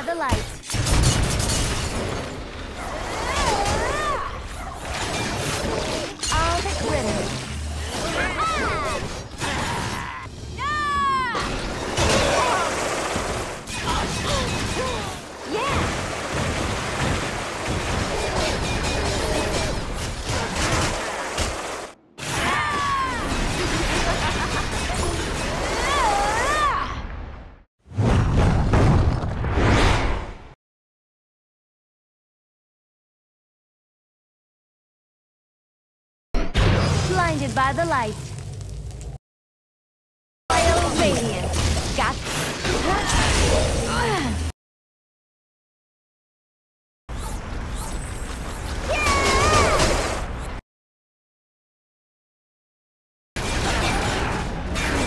the light. All the glitter. Blinded by the light. Royal Radiant.